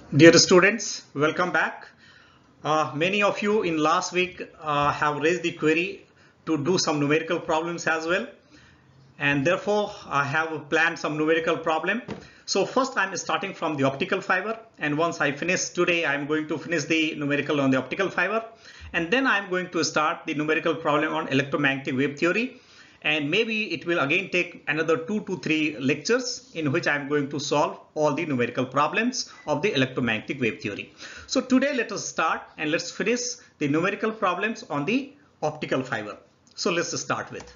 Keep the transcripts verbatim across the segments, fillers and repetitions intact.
Dear students, welcome back. Uh, many of you in last week uh, have raised the query to do some numerical problems as well, and therefore I have planned some numerical problem. So first I'm starting from the optical fiber, and once I finish today I'm going to finish the numerical on the optical fiber, and then I'm going to start the numerical problem on electromagnetic wave theory. And maybe it will again take another two to three lectures in which I am going to solve all the numerical problems of the electromagnetic wave theory. So today let us start and let's finish the numerical problems on the optical fiber. So let's start with.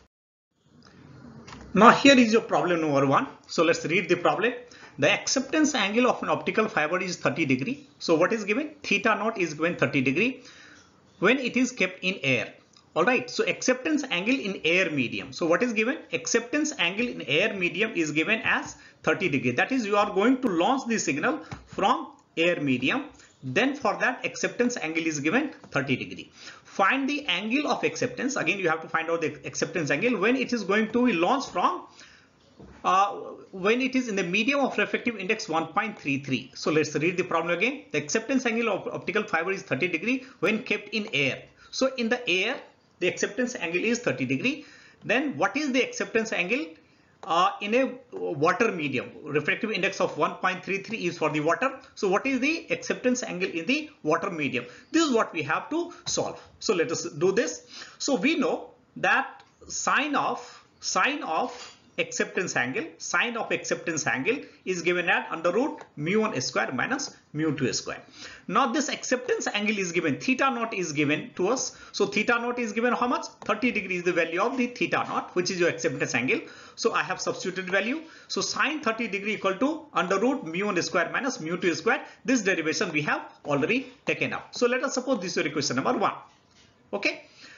Now here is your problem number one. So let's read the problem. The acceptance angle of an optical fiber is thirty degree. So what is given? Theta naught is given thirty degree when it is kept in air. Alright, so acceptance angle in air medium. So what is given? Acceptance angle in air medium is given as thirty degree. That is, you are going to launch the signal from air medium. Then for that acceptance angle is given thirty degree. Find the angle of acceptance. Again, you have to find out the acceptance angle when it is going to be launched from uh, when it is in the medium of refractive index one point three three. So let's read the problem again. The acceptance angle of optical fiber is thirty degree when kept in air. So in the air, the acceptance angle is thirty degree. Then what is the acceptance angle uh, in a water medium? Refractive index of one point three three is for the water. So what is the acceptance angle in the water medium? This is what we have to solve. So let us do this. So we know that sine of sine of acceptance angle, sine of acceptance angle is given at under root mu one square minus mu two square. Now this acceptance angle is given, theta naught is given to us. So theta naught is given how much? thirty degree is the value of the theta naught, which is your acceptance angle. So I have substituted value. So sine thirty degree equal to under root mu one square minus mu two square. This derivation we have already taken up. So let us suppose this is your equation number one. Okay.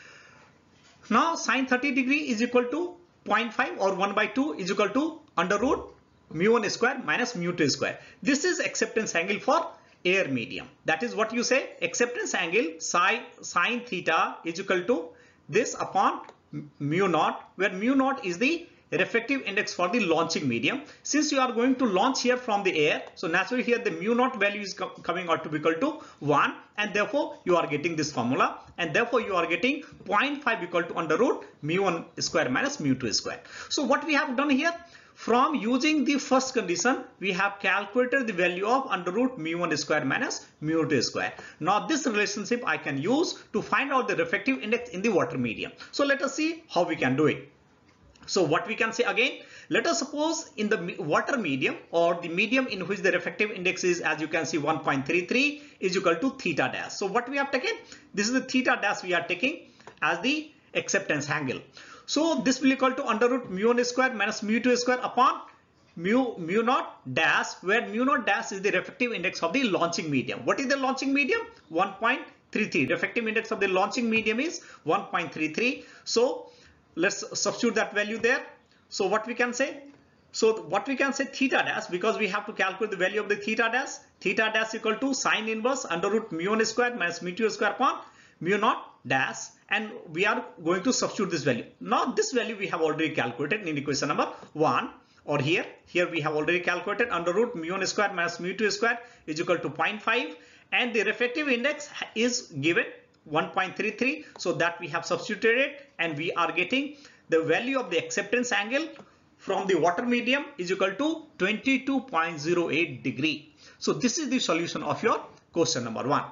Now sine thirty degree is equal to zero point five or one by two is equal to under root mu one square minus mu two square. This is acceptance angle for air medium. That is what you say, acceptance angle sine, sine theta is equal to this upon mu naught, where mu naught is the refractive index for the launching medium. Since you are going to launch here from the air, so naturally here the mu naught value is co coming out to be equal to one, and therefore you are getting this formula, and therefore you are getting zero point five equal to under root mu one square minus mu two square. So what we have done here, from using the first condition, we have calculated the value of under root mu one square minus mu two square. Now this relationship I can use to find out the refractive index in the water medium. So let us see how we can do it. So what we can say again, let us suppose in the water medium or the medium in which the refractive index is, as you can see, one point three three is equal to theta dash. So what we have taken, this is the theta dash we are taking as the acceptance angle. So this will equal to under root mu one square minus mu two square upon mu mu naught dash, where mu naught dash is the refractive index of the launching medium. What is the launching medium? one point three three. Refractive index of the launching medium is one point three three. So let's substitute that value there. So what we can say? So what we can say, theta dash, because we have to calculate the value of the theta dash. Theta dash equal to sine inverse under root mu one square minus mu two square upon mu naught dash, and we are going to substitute this value. Now this value we have already calculated in equation number one, or here, here we have already calculated under root mu one square minus mu two square is equal to zero point five, and the refractive index is given one point three three, so that we have substituted it, and we are getting the value of the acceptance angle from the water medium is equal to twenty-two point zero eight degree. So this is the solution of your question number one.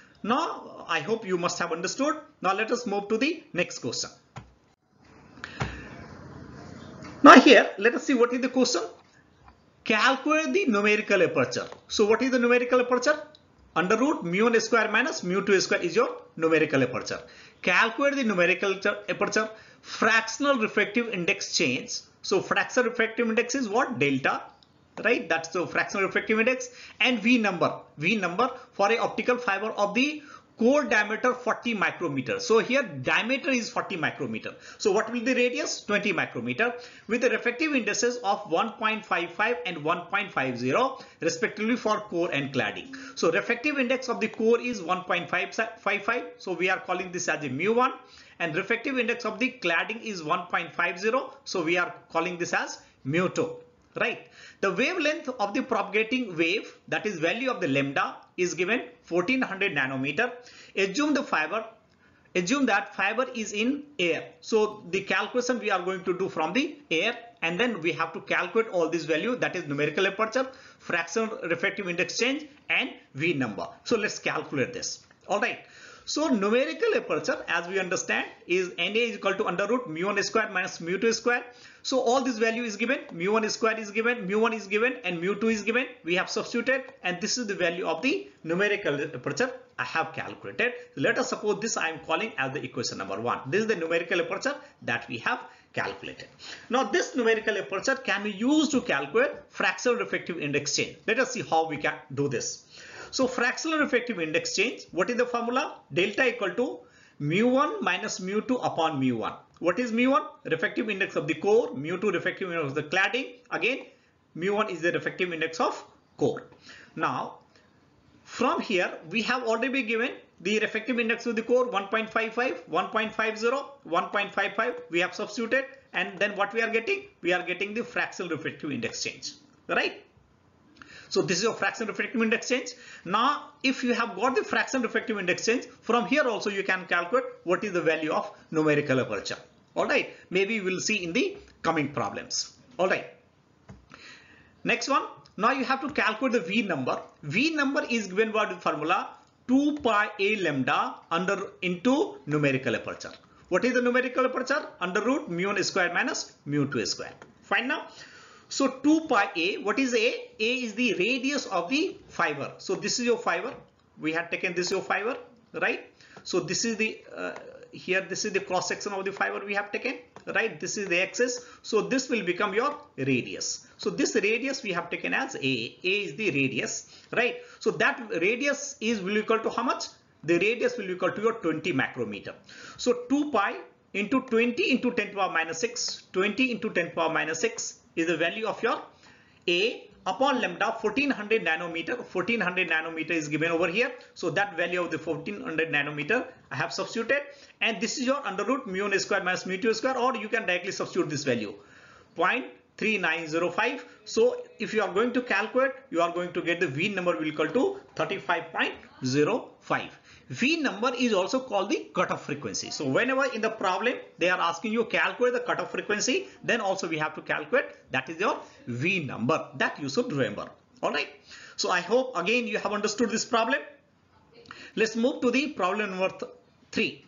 Now I hope you must have understood. Now let us move to the next question. Now here let us see what is the question. Calculate the numerical aperture. So what is the numerical aperture? Under root mu one square minus mu two square is your numerical aperture. Calculate the numerical aperture. Fractional refractive index change. So fractional refractive index is what? Delta, right? That's the fractional refractive index. And V number. V number for a optical fiber of the core diameter forty micrometer. So here diameter is forty micrometer. So what will be the radius? twenty micrometer, with the refractive indices of one point five five and one point five zero respectively for core and cladding. So refractive index of the core is one point five five. So we are calling this as a mu one, and refractive index of the cladding is one point five zero. So we are calling this as mu two. right? The wavelength of the propagating wave, that is value of the lambda, is given fourteen hundred nanometer. Assume the fiber, assume that fiber is in air. So the calculation we are going to do from the air, and then we have to calculate all these value, that is numerical aperture, fractional refractive index change, and V number. So let's calculate this. All right. So numerical aperture, as we understand, is Na is equal to under root mu one square minus mu two square. So all this value is given, mu one square is given, mu one is given, and mu two is given. We have substituted, and this is the value of the numerical aperture I have calculated. Let us suppose this I am calling as the equation number one. This is the numerical aperture that we have calculated. Now this numerical aperture can be used to calculate fractional refractive index change. Let us see how we can do this. So fractional refractive index change, what is the formula? Delta equal to mu one minus mu two upon mu one. What is mu one? Refractive index of the core. Mu two refractive index of the cladding. Again, mu one is the refractive index of core. Now, from here, we have already been given the refractive index of the core one point five five, one point five zero, one point five five. We have substituted, and then what we are getting? We are getting the fractional refractive index change, right? So this is your fractional refractive index change. Now, if you have got the fractional refractive index change, from here also you can calculate what is the value of numerical aperture. All right. Maybe we will see in the coming problems. All right. Next one. Now you have to calculate the V number. V number is given by the formula two pi a lambda under into numerical aperture. What is the numerical aperture? Under root mu one square minus mu two square. Fine now. So two pi a, what is a? A is the radius of the fiber. So this is your fiber. We had taken this your fiber, right? So this is the, uh, here this is the cross section of the fiber we have taken, right? This is the axis. So this will become your radius. So this radius we have taken as a. A is the radius, right? So that radius is will equal to how much? The radius will equal to your twenty micrometer. So two pi into twenty into ten to the power minus six, twenty into ten to the power minus six is the value of your A upon lambda fourteen hundred nanometer. fourteen hundred nanometer is given over here. So that value of the fourteen hundred nanometer I have substituted, and this is your under root mu one square minus mu two square, or you can directly substitute this value zero point three nine zero five. So if you are going to calculate, you are going to get the V number will equal to thirty-five point zero five. V number is also called the cutoff frequency. So whenever in the problem they are asking you calculate the cutoff frequency, then also we have to calculate that is your V number. That you should remember. All right. So I hope again you have understood this problem. Let's move to the problem number three.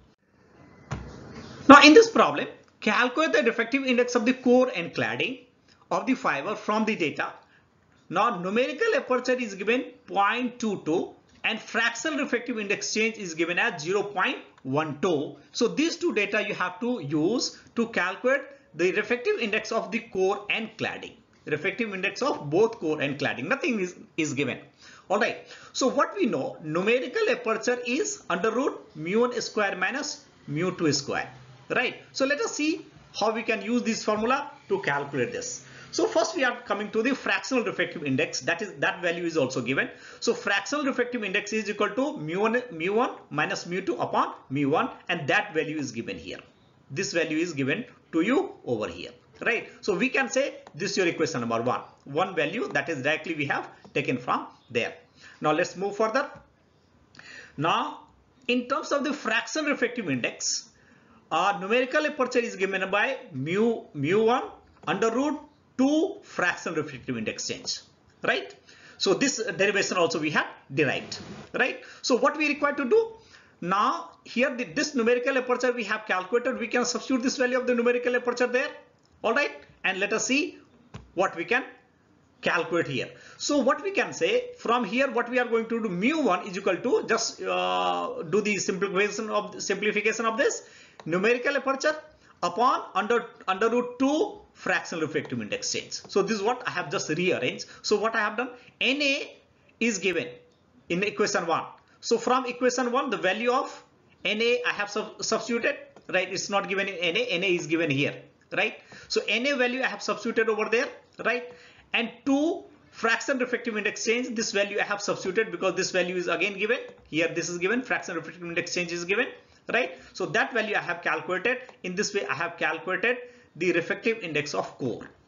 Now in this problem, calculate the refractive index of the core and cladding of the fiber from the data. Now numerical aperture is given zero point two two. And fractional refractive index change is given as zero point one two. So these two data you have to use to calculate the refractive index of the core and cladding. Refractive index of both core and cladding. Nothing is, is given. Alright. So what we know, numerical aperture is under root mu one square minus mu two square. Right. So let us see how we can use this formula to calculate this. So first we are coming to the fractional refractive index. That is, that value is also given. So fractional refractive index is equal to mu one, mu one minus mu two upon mu one, and that value is given here. This value is given to you over here, right? So we can say this is your equation number one. One value that is directly we have taken from there. Now let's move further. Now in terms of the fractional refractive index, our numerical aperture is given by mu mu one under root two fractional refractive index change, right? So this derivation also we have derived, right? So what we require to do now here, the, this numerical aperture we have calculated, we can substitute this value of the numerical aperture there, all right? And let us see what we can calculate here. So what we can say from here, what we are going to do, mu one is equal to, just uh, do the simplification of simplification of this numerical aperture upon under under root two fractional refractive index change. So this is what I have just rearranged. So what I have done, Na is given in equation one. So from equation one, the value of Na I have sub substituted, right? It's not given in Na, Na is given here, right? So Na value I have substituted over there, right? And two fractional refractive index change, this value I have substituted because this value is again given here. This is given, fractional refractive index change is given, right? So that value I have calculated. In this way I have calculated the refractive index of core.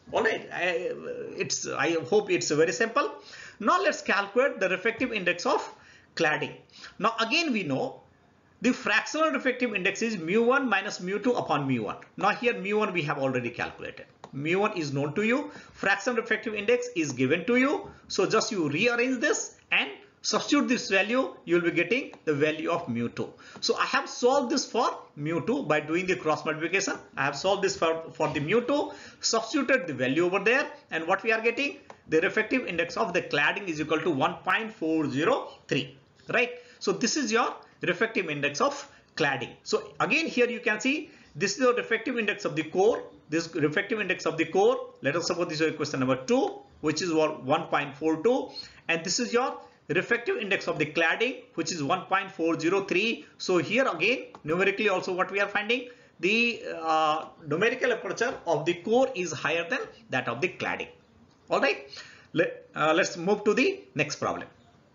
All right, I, it's, I hope it's very simple. Now let's calculate the refractive index of cladding. Now again we know the fractional refractive index is mu one minus mu two upon mu one. Now here mu one we have already calculated. mu one is known to you. Fractional refractive index is given to you. So just you rearrange this and substitute this value, you will be getting the value of mu two. So I have solved this for mu two by doing the cross multiplication. I have solved this for, for the mu two, substituted the value over there, and what we are getting? The refractive index of the cladding is equal to one point four zero three, right? So this is your refractive index of cladding. So again here you can see this is the refractive index of the core, this refractive index of the core. Let us suppose this is question number two, which is one point four two, and this is your refractive index of the cladding, which is one point four zero three. So here again numerically also what we are finding, the uh, numerical aperture of the core is higher than that of the cladding. All right, Let, uh, let's move to the next problem.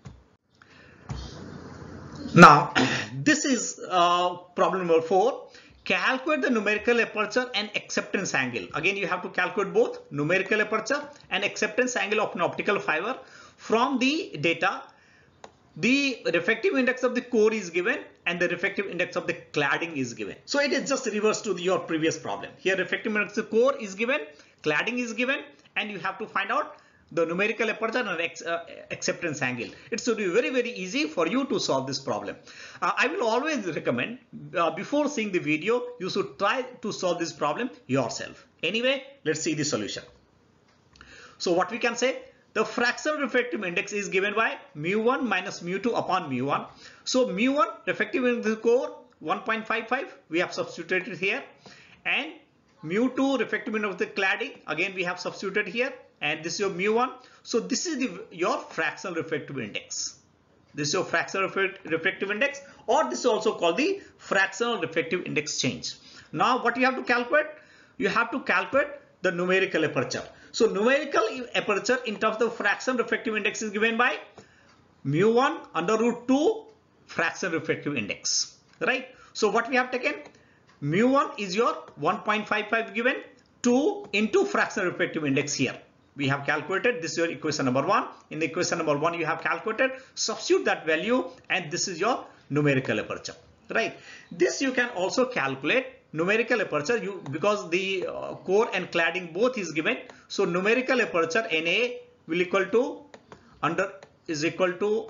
Now this is uh, problem number four. Calculate the numerical aperture and acceptance angle. Again you have to calculate both numerical aperture and acceptance angle of an optical fiber. From the data, the refractive index of the core is given and the refractive index of the cladding is given. So it is just reverse to the, your previous problem. Here refractive index of the core is given, cladding is given, and you have to find out the numerical aperture and ex, uh, acceptance angle. It should be very very easy for you to solve this problem. Uh, I will always recommend uh, before seeing the video, you should try to solve this problem yourself. Anyway, let's see the solution. So what we can say? The fractional refractive index is given by mu one minus mu two upon mu one. So mu one refractive index of the core one point five five, we have substituted here, and mu two refractive index of the cladding, again we have substituted here, and this is your mu one. So this is the, your fractional refractive index. This is your fractional refractive index, or this is also called the fractional refractive index change. Now what you have to calculate? You have to calculate the numerical aperture. So numerical aperture in terms of fractional refractive index is given by mu one under root two fractional refractive index, right? So what we have taken? mu one is your one point five five given, two into fractional refractive index here. We have calculated, this is your equation number one. In the equation number one you have calculated, substitute that value, and this is your numerical aperture, right? This you can also calculate numerical aperture, you because the uh, core and cladding both is given. So numerical aperture N A will equal to under is equal to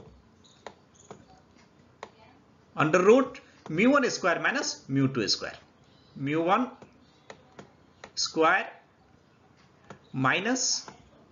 under root mu one square minus mu two square. Mu one square minus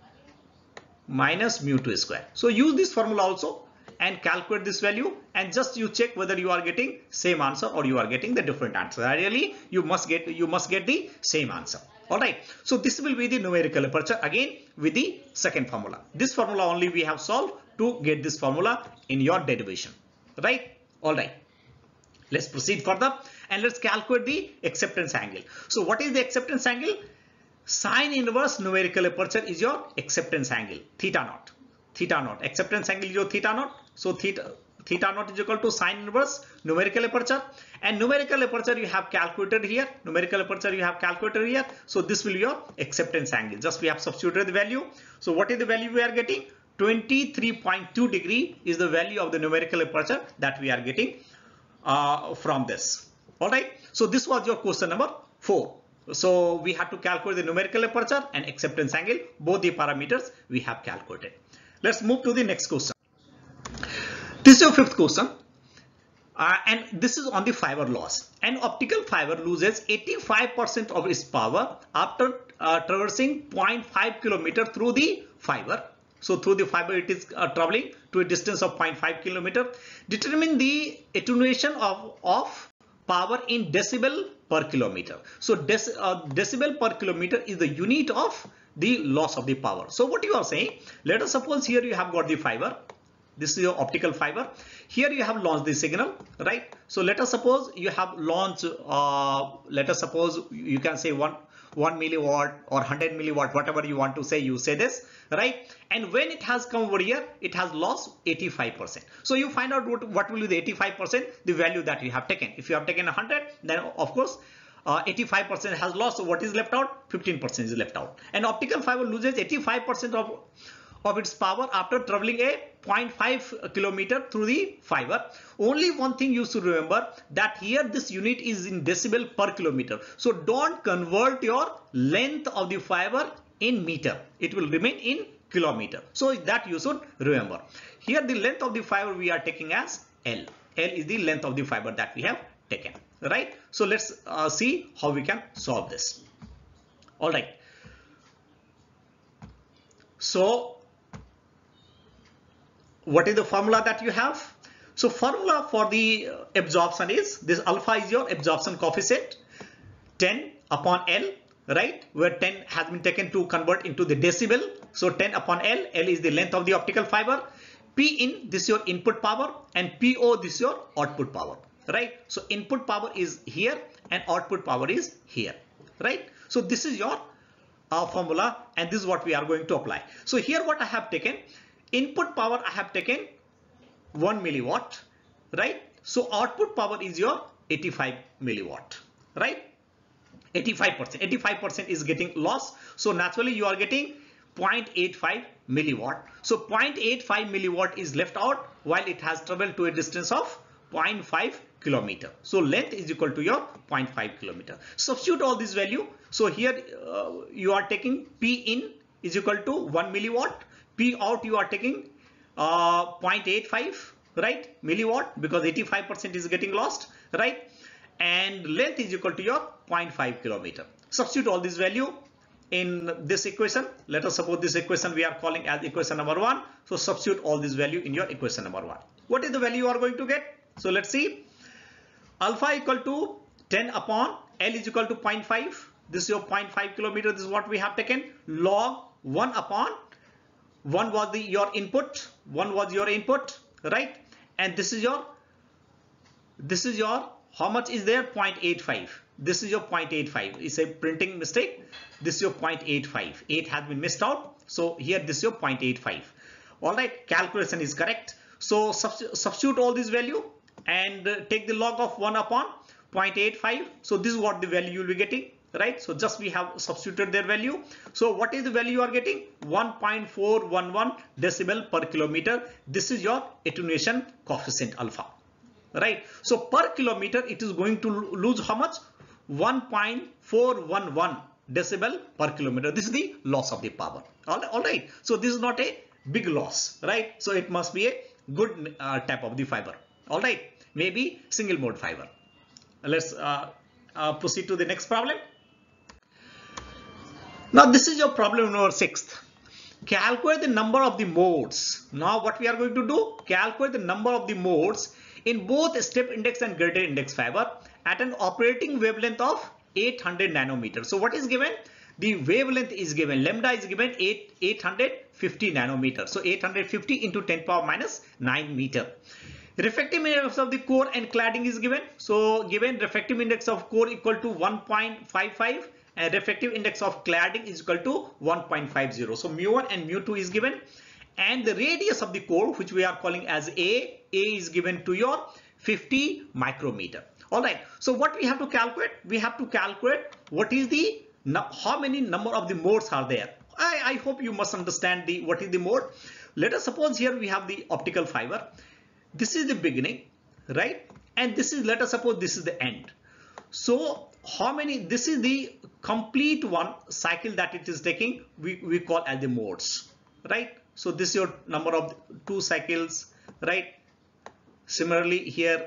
minus mu two square. So use this formula also and calculate this value, and just you check whether you are getting same answer or you are getting the different answer. Ideally you must get you must get the same answer. All right, so this will be the numerical aperture again with the second formula. This formula only we have solved to get this formula in your derivation, right? All right, let's proceed further and let's calculate the acceptance angle. So what is the acceptance angle? Sine inverse numerical aperture is your acceptance angle, theta naught. Theta naught, acceptance angle is your theta naught. So theta theta naught is equal to sine inverse numerical aperture, and numerical aperture you have calculated here, numerical aperture you have calculated here. So this will be your acceptance angle. Just we have substituted the value. So what is the value we are getting? twenty-three point two degree is the value of the numerical aperture that we are getting uh, from this. All right. So this was your question number four. So we have to calculate the numerical aperture and acceptance angle. Both the parameters we have calculated. Let's move to the next question. This is your fifth question, uh, and this is on the fiber loss. An optical fiber loses eighty-five percent of its power after uh, traversing zero point five kilometer through the fiber. So through the fiber it is uh, traveling to a distance of zero point five kilometer. Determine the attenuation of, of power in decibel per kilometer. So dec uh, decibel per kilometer is the unit of the loss of the power. So what you are saying, let us suppose here you have got the fiber. This is your optical fiber. Here you have launched the signal, right? So let us suppose you have launched, uh, let us suppose you can say one, one milliwatt or one hundred milliwatt, whatever you want to say, you say this, right? And when it has come over here, it has lost eighty-five percent. So you find out what, what will be the eighty-five percent, the value that you have taken. If you have taken one hundred, then of course uh, eighty-five percent has lost. So what is left out? fifteen percent is left out. And optical fiber loses eighty-five percent of of its power after traveling a zero point five kilometer through the fiber. Only one thing you should remember, that here this unit is in decibel per kilometer. So don't convert your length of the fiber in meter. It will remain in kilometer. So that you should remember. Here the length of the fiber we are taking as L. L is the length of the fiber that we have taken. Right? So let's uh, see how we can solve this. All right. So what is the formula that you have? So formula for the absorption is this: alpha is your absorption coefficient, ten upon L, right? Where ten has been taken to convert into the decibel. So ten upon L, L is the length of the optical fiber. P in, this is your input power, and P O, this is your output power, right? So input power is here and output power is here, right? So this is your uh, formula, and this is what we are going to apply. So here what I have taken, input power I have taken one milliwatt, right? So output power is your eighty-five milliwatt, right? eighty-five percent, eighty-five percent is getting lost. So naturally you are getting zero point eight five milliwatt. So zero point eight five milliwatt is left out while it has traveled to a distance of zero point five kilometer. So length is equal to your zero point five kilometer. Substitute all this value. So here uh, you are taking P in is equal to one milliwatt. P out you are taking uh, zero point eight five, right, milliwatt, because eighty-five percent is getting lost, right? And length is equal to your zero point five kilometer. Substitute all this value in this equation. Let us suppose this equation we are calling as equation number one. So substitute all this value in your equation number one. What is the value you are going to get? So let's see. Alpha equal to ten upon L is equal to zero point five. This is your zero point five kilometer. This is what we have taken. Log one upon one was the your input, one was your input, right? And this is your, this is your, how much is there? zero point eight five. This is your zero point eight five. It's a printing mistake. This is your zero point eight five. eight has been missed out. So here this is your zero point eight five. All right, calculation is correct. So substitute all this value and take the log of one upon zero point eight five. So this is what the value you will be getting. Right, so just we have substituted their value. So what is the value you are getting? one point four one one decibel per kilometer. This is your attenuation coefficient alpha, right? So per kilometer it is going to lose how much? one point four one one decibel per kilometer. This is the loss of the power. All right, so this is not a big loss, right? So it must be a good uh, type of the fiber. All right, maybe single mode fiber. Let's uh, uh, proceed to the next problem. Now this is your problem number sixth. Calculate the number of the modes. Now what we are going to do? Calculate the number of the modes in both step index and gradient index fiber at an operating wavelength of eight hundred nanometers. So what is given? The wavelength is given. Lambda is given eight, eight hundred fifty nanometers. So eight hundred fifty into ten power minus nine meter. Refractive index of the core and cladding is given. So given refractive index of core equal to one point five five. And refractive index of cladding is equal to one point five zero. So mu one and mu two is given, and the radius of the core, which we are calling as A, A is given to your fifty micrometer. All right. So what we have to calculate? We have to calculate what is the how many number of the modes are there. I, I hope you must understand the what is the mode. Let us suppose here we have the optical fiber. This is the beginning, right? And this is, let us suppose this is the end. So how many, this is the complete one cycle that it is taking, we, we call as the modes, right? So this is your number of two cycles, right? Similarly here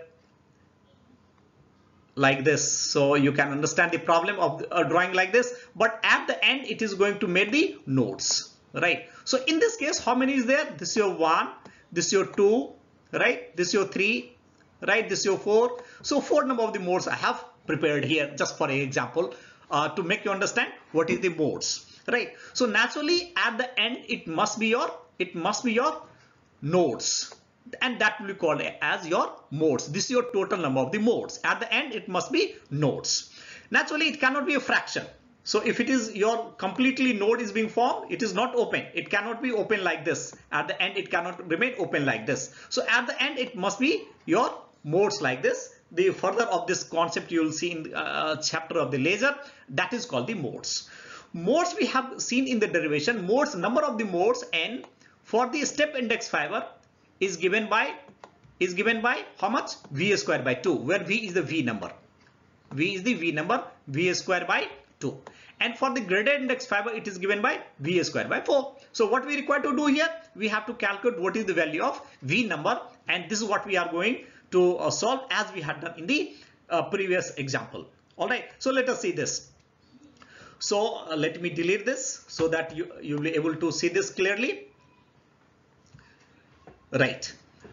like this. So you can understand the problem of a drawing like this, but at the end it is going to make the nodes, right? So in this case, how many is there? This is your one, this is your two, right? This is your three, right? This is your four. So four number of the modes I have prepared here just for an example uh, to make you understand what is the modes, right? So naturally at the end it must be your it must be your nodes, and that will be called as your modes. This is your total number of the modes. At the end it must be nodes. Naturally it cannot be a fraction. So if it is your completely node is being formed, it is not open. It cannot be open like this. At the end it cannot remain open like this. So at the end it must be your modes like this. the further of this concept you will see in the uh, chapter of the laser, that is called the modes. Modes we have seen in the derivation. Modes, number of the modes n for the step index fiber is given by is given by how much? V square by two, where V is the V number. V is the V number, V square by two. And for the graded index fiber, it is given by V square by four. So what we require to do here, we have to calculate what is the value of V number, and this is what we are going to uh, solve as we had done in the uh, previous example. All right, so let us see this. So uh, let me delete this so that you you will be able to see this clearly. Right.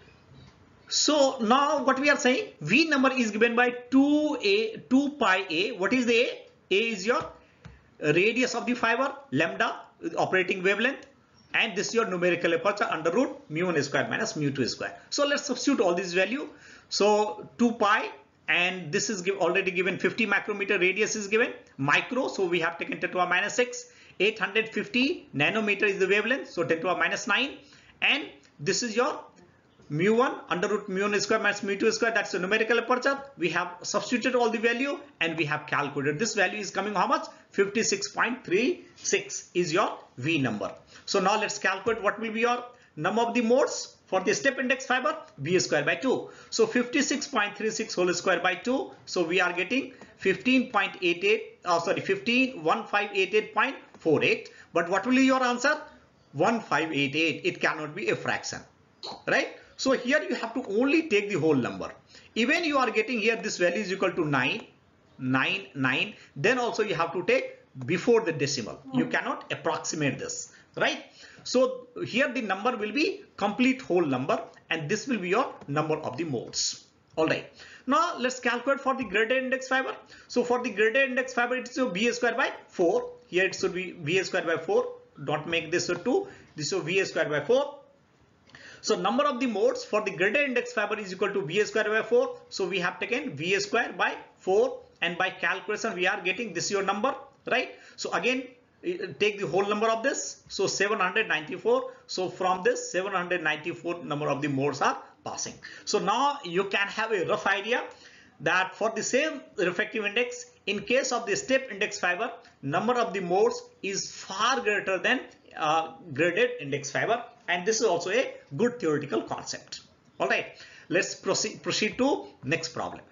So now what we are saying, V number is given by two a two pi a. What is the a? A is your radius of the fiber, lambda operating wavelength, and this is your numerical aperture under root mu one square minus mu two square. So let's substitute all these value. So two pi, and this is give, already given fifty micrometer radius is given, micro, so we have taken ten to the power minus six, eight hundred fifty nanometer is the wavelength, so ten to the power minus nine, and this is your mu one under root mu one square minus mu two square, that's the numerical aperture. We have substituted all the value and we have calculated. This value is coming how much? fifty-six point three six is your V number. So now let's calculate what will be your number of the modes for the step index fiber, V square by two. So fifty-six point three six whole square by two. So we are getting fifteen point eight eight, oh sorry, fifteen one five eight eight point four eight. But what will be your answer? one five eight eight. It cannot be a fraction, right? So here you have to only take the whole number. Even you are getting here this value is equal to nine, nine, nine. Then also you have to take before the decimal. You cannot approximate this, right? So here the number will be complete whole number, and this will be your number of the modes. All right. Now let's calculate for the graded index fiber. So for the graded index fiber, it is V square by four. Here it should be V square by four. Don't make this a two. This is V square by four. So number of the modes for the graded index fiber is equal to V square by four. So we have taken V square by four, and by calculation we are getting this is your number, right? So again take the whole number of this. So seven hundred ninety-four. So from this seven hundred ninety-four number of the modes are passing. So now you can have a rough idea that for the same refractive index, in case of the step index fiber, number of the modes is far greater than uh, graded index fiber. And this is also a good theoretical concept. All right, let's proceed, proceed to next problem.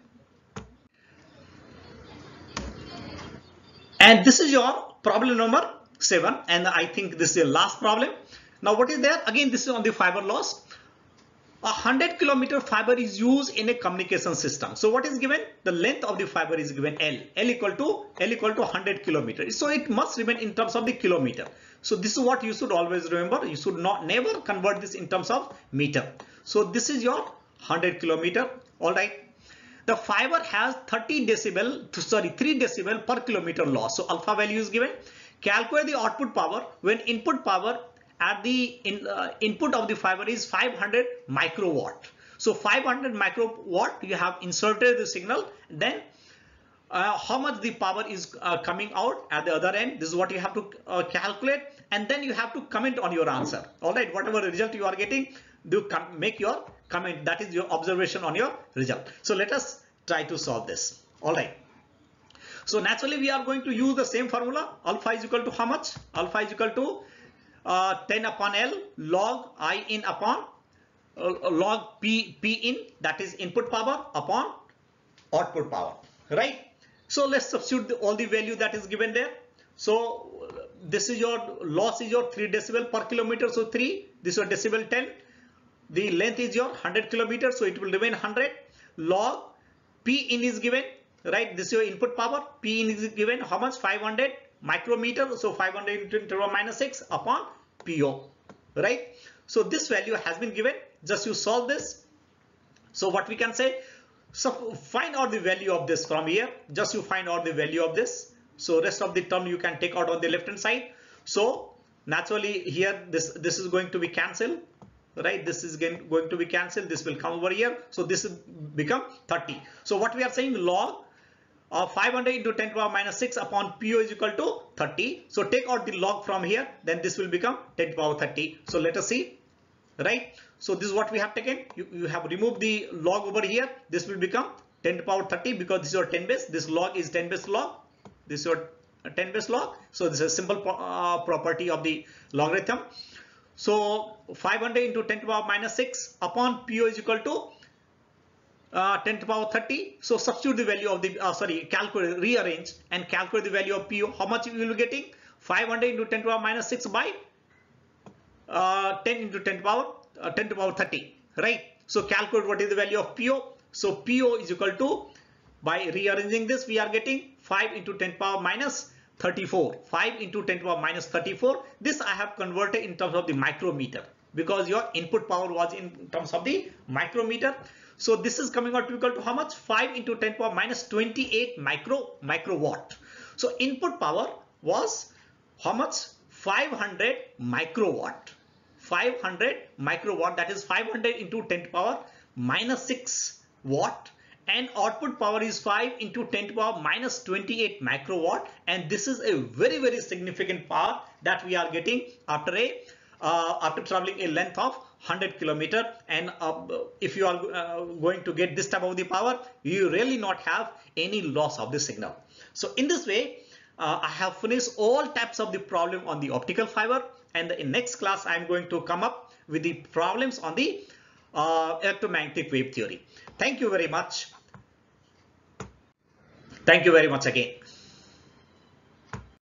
And this is your problem number seven. And I think this is the last problem. Now what is there? Again, this is on the fiber loss. A one hundred kilometer fiber is used in a communication system. So what is given? The length of the fiber is given L. L equal to L equal to one hundred kilometers. So it must remain in terms of the kilometer. So this is what you should always remember. You should not never convert this in terms of meter. So this is your one hundred kilometer. All right. The fiber has thirty decibel, sorry, three decibel per kilometer loss. So alpha value is given. Calculate the output power when input power at the in, uh, input of the fiber is five hundred microwatt. So five hundred microwatt you have inserted the signal, then uh, how much the power is uh, coming out at the other end. This is what you have to uh, calculate, and then you have to comment on your answer. All right, whatever result you are getting, do make your comment. That is your observation on your result. So let us try to solve this. All right. So naturally we are going to use the same formula. Alpha is equal to how much? Alpha is equal to Uh, ten upon L log I in upon uh, log P, P in, that is input power, upon output power, right? So let's substitute the, all the value that is given there. So uh, this is your loss is your three decibel per kilometer. So three, this is your decibel ten. The length is your one hundred kilometers. So it will remain one hundred. Log P in is given, right? This is your input power. P in is given how much? five hundred micrometer. So five hundred into ten to the power minus six upon P O, right? So this value has been given. Just you solve this. So what we can say, so find out the value of this from here. Just you find out the value of this. So rest of the term you can take out on the left hand side. So naturally here this this is going to be cancelled, right? This is going to be cancelled. This will come over here. So this will become thirty. So what we are saying, log Uh, five hundred into ten to the power minus six upon P O is equal to thirty. So take out the log from here, then this will become ten to the power thirty. So let us see, right? So this is what we have taken. You, you have removed the log over here. This will become ten to the power thirty, because this is your ten base, this log is ten base log, this is your ten base log. So this is a simple uh, property of the logarithm. So five hundred into ten to the power minus six upon P O is equal to uh, ten to the power thirty. So substitute the value of the, uh, sorry, calculate, rearrange and calculate the value of P O. How much you will be getting? five hundred into ten to the power minus six by uh, ten into ten to the power, uh, ten to the power thirty, right? So calculate what is the value of P O. So P O is equal to, by rearranging this, we are getting five into ten to the power minus thirty-four. five into ten to the power minus thirty-four. This I have converted in terms of the micrometer, because your input power was in terms of the micrometer. So this is coming out to equal to how much? five into ten to the power minus twenty-eight micro microwatt. So input power was how much? five hundred microwatt. five hundred microwatt, that is five hundred into ten to the power minus six watt, and output power is five into ten to the power minus twenty-eight microwatt. And this is a very very significant power that we are getting after a uh, after traveling a length of one hundred kilometer. And uh, if you are uh, going to get this type of the power, you really not have any loss of the signal. So in this way, uh, I have finished all types of the problem on the optical fiber, and in next class I am going to come up with the problems on the uh, electromagnetic wave theory. Thank you very much. Thank you very much again.